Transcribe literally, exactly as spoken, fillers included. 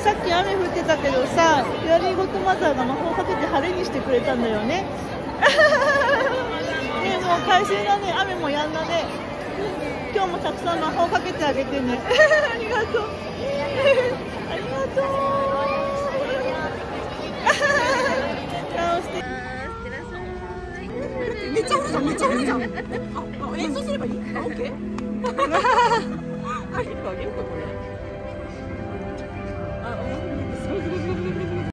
さっき雨降ってたけどさ、フェアリーゴッドマザーが魔法をかけて晴れにしてくれたんだよね。ね、もう快晴だね、雨もやんだね。今日もたくさん魔法をかけてあげてね。ありがとう。ありがとう。 めっちゃ降るじゃん、めっちゃ降るじゃん。あ、演奏すればいい？あ、オッケー。あ、いいか、あげようかこれ。